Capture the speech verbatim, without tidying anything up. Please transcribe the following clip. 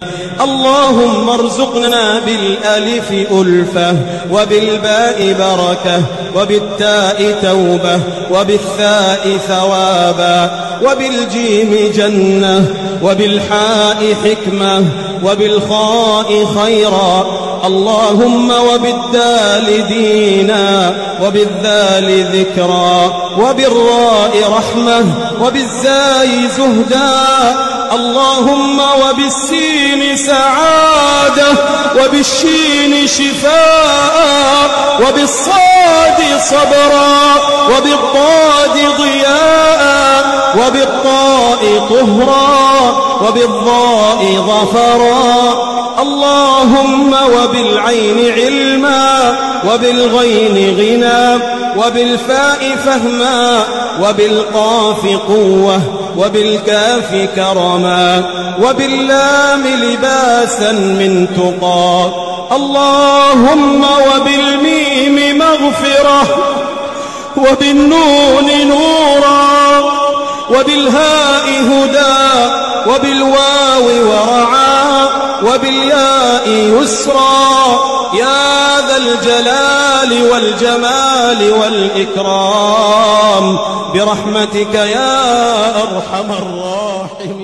اللهم ارزقنا بالألف ألفة، وبالباء بركة، وبالتاء توبة، وبالثاء ثوابا، وبالجيم جنة، وبالحاء حكمة، وبالخاء خيرا. اللهم وبالدال دينا، وبالذال ذكرا، وبالراء رحمة، وبالزاي زهدا. اللهم وبالسين سعادة، وبالشين شفاء، وبالصاد صبرا، وبالضاد ضياء، وبالطاء طهرا، وبالضاء ظفرا. اللهم وبالعين علما، وبالغين غنى، وبالفاء فهما، وبالقاف قوة، وبالكاف كرما، وباللام لباسا من تقى. اللهم وبالميم مغفرة، وبالنون نورا، وبالهاء هدى، وبالواو ورعا، وبالياء يسرا. يا ذا الجلال والجمال والإكرام برحمتك يا أرحم الراحمين.